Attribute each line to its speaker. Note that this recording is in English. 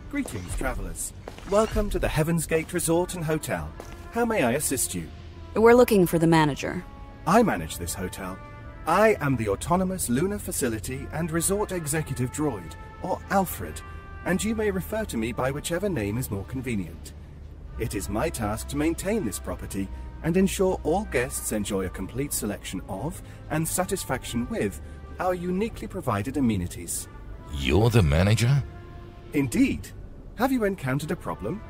Speaker 1: Greetings, travelers. Welcome to the Heaven's Gate Resort and Hotel. How may I assist you?
Speaker 2: We're looking for the manager.
Speaker 1: I manage this hotel. I am the Autonomous Lunar Facility and Resort Executive Droid, or Alfred, and you may refer to me by whichever name is more convenient. It is my task to maintain this property and ensure all guests enjoy a complete selection of and satisfaction with our uniquely provided amenities.
Speaker 3: You're the manager?
Speaker 1: Indeed. Have you encountered a problem?